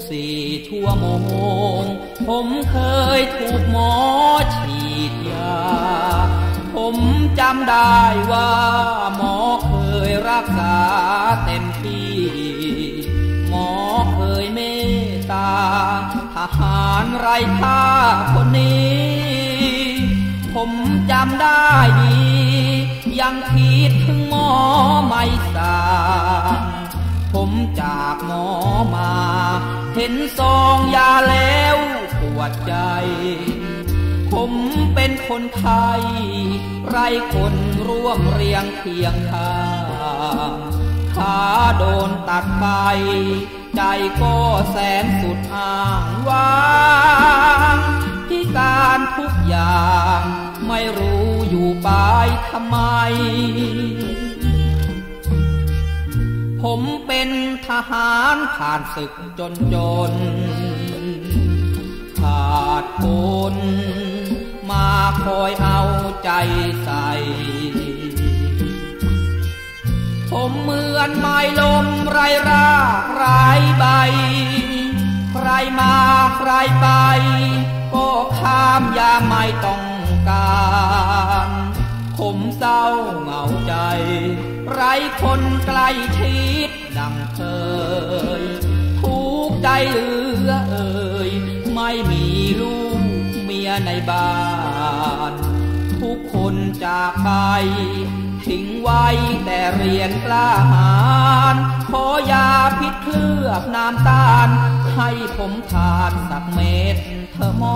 4 ชั่วโมงผมเคยถูกหมอฉีดยาผมจำได้ว่าหมอเคยรักษาเต็มที่หมอเคยเมตตาทหารไร้ค่าคนนี้ผมจำได้ดียังคิดถึงหมอไม่สางผมจากหมอมาเห็นซองยาแล้วปวดใจผมเป็นคนไทยไร้คนร่วมเรียงเคียงข้างขาโดนตัดไปใจก็แสนสุดอ้างว้างพิการทุกอย่างไม่รู้อยู่ไปทำไมผมเป็นทหารผ่านศึกจนขาดคนมาคอยเอาใจใส่ผมเหมือนไม้ลมไร้รากไร้ใบใครมาใครไปก็ข้ามยามไม่ต้องการผมเศร้าเหงาใจไร้คนใกล้ชิดดังเคยทุกใจเหลือเอ่ยไม่มีลูกเมียในบ้านทุกคนจากไปทิ้งไว้แต่เรียนกล้าหาญขอยาพิษเคลือบน้ำตาลให้ผมทานสักเม็ดเธอหมอ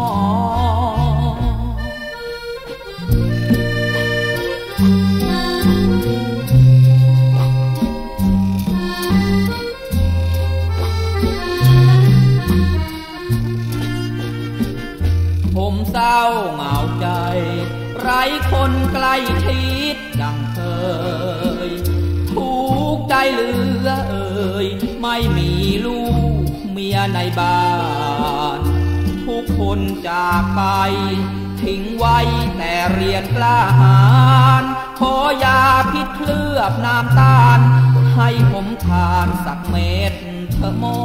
ผมเศร้าเหงาใจไร้คนใกล้ชิดดังเคยทุกใจเหลือเอ่ยไม่มีลูกเมียในบ้านทุกคนจากไปทิ้งไว้แต่เรียนกล้าหาญขอยาพิษเคลือบน้ำตาลให้ผมทานสักเม็ดเธอหมอ